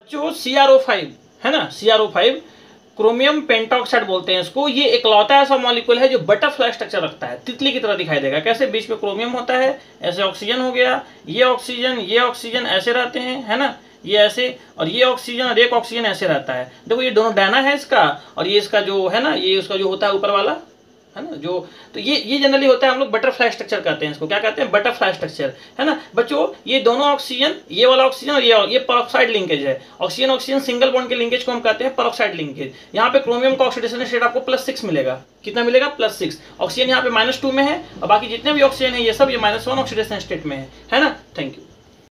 जो CrO5 है ना, CrO5 क्रोमियम पेंटॉक्साइड बोलते हैं इसको। ये इकलौता ऐसा मॉलिक्यूल है जो बटरफ्लाई स्ट्रक्चर रखता है, तितली की तरह दिखाई देगा। कैसे, बीच में क्रोमियम होता है, ऐसे ऑक्सीजन हो गया, ये ऑक्सीजन ऐसे रहते हैं, है ना, ये ऐसे, और ये ऑक्सीजन और एक ऑक्सीजन ऐसे रहता है। देखो ये दोनों डायना है इसका, और ये इसका जो है ना, ये उसका जो होता है ऊपर वाला, है ना, जो, तो ये जनरली होता है, हम लोग बटरफ्लाई स्ट्रक्चर कहते हैं इसको। क्या कहते हैं? बटरफ्लाई स्ट्रक्चर, है ना बच्चों। ये दोनों ऑक्सीजन, ये वाला ऑक्सीजन और ये परऑक्साइड लिंकेज है। ऑक्सीजन ऑक्सीजन सिंगल बॉन्ड के लिंकेज को हम कहते हैं परऑक्साइड लिंकेज। यहाँ पे क्रोमियम का ऑक्सीडेशन स्टेट आपको +6 मिलेगा। कितना मिलेगा? +6। ऑक्सीजन यहाँ पे -2 में है, और बाकी जितने भी ऑक्सीजन है ये सब ये -1 ऑक्सीडेशन स्टेट में है ना। Thank you.